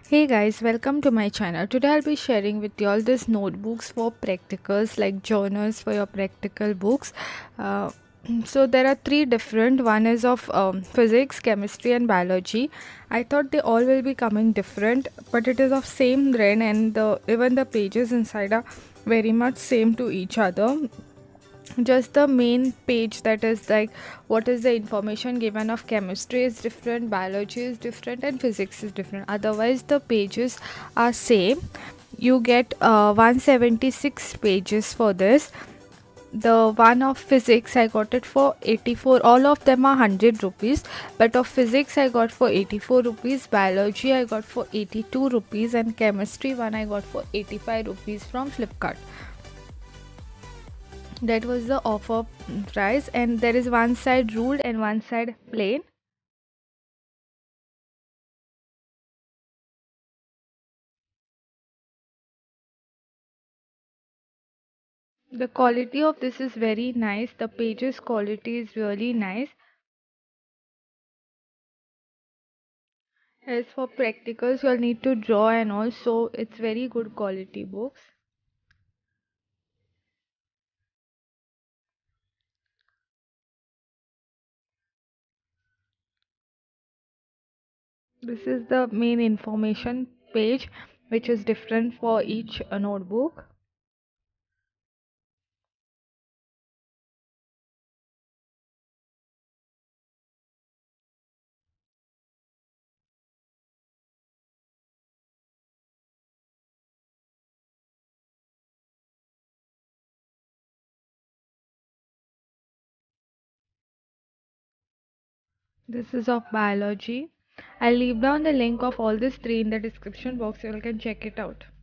Hey guys, welcome to my channel. Today I'll be sharing with you all these notebooks for practicals, like journals for your practical books. Uh, so there are three different. One is of physics, chemistry, and biology. I thought they all will be coming different, but it is of same brand, and even the pages inside are very much same to each other. Just the main page, that is like what is the information given of chemistry is different, biology is different, and physics is different. Otherwise the pages are same. You get 176 pages for this. The one of physics I got it for 84. All of them are 100 rupees, but of physics I got for 84 rupees, biology I got for 82 rupees, and chemistry one I got for 85 rupees from Flipkart. That was the offer price, and there is one side ruled and one side plain. The quality of this is very nice. The pages quality is really nice. As for practicals, you'll need to draw, and also it's very good quality books. This is the main information page, which is different for each notebook. This is of biology. I'll leave down the link of all these three in the description box so you can check it out.